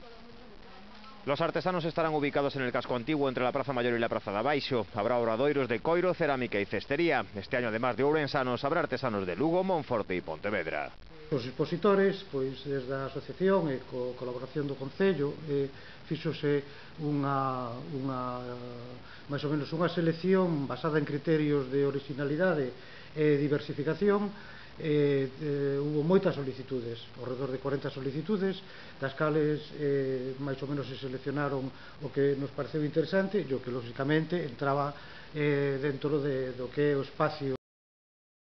Los artesanos estarán ubicados en el casco antiguo entre la Praza Mayor y la Praza de Abaixo. Habrá obradoiros de coiro, cerámica y cestería. Este año, además de ourensanos, habrá artesanos de Lugo, Monforte y Pontevedra. Os expositores, pois desde a asociación e co colaboración do Concello, fíxose máis ou menos unha selección basada en criterios de originalidade e diversificación. Hubo moitas solicitudes, ao redor de 40 solicitudes, das cales máis ou menos se seleccionaron o que nos pareceu interesante e o que lógicamente entraba dentro do que é o espacio